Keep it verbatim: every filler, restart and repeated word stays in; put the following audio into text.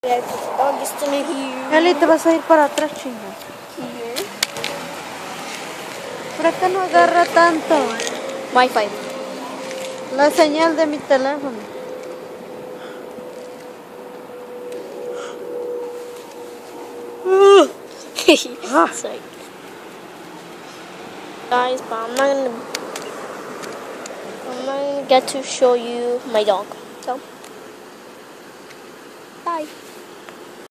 Dog is still here. Eli, te vas a ir para atrás, chinga. Here. ¿Por acá no agarra tanto Wi-Fi. la señal de mi teléfono? Sorry. Guys, but I'm not gonna I'm not gonna get to show you my dog. So bye.